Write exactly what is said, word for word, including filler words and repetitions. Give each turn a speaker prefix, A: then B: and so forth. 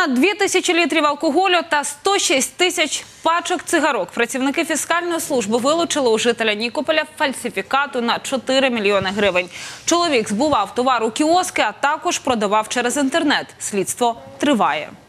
A: Понад дві тисячі літрів алкоголю та сто шість тисяч пачок цигарок працівники фіскальної служби вилучили у жителя Нікополя фальсифікату на чотири мільйони гривень. Чоловік збував товар у кіоски, а також продавав через інтернет. Слідство триває.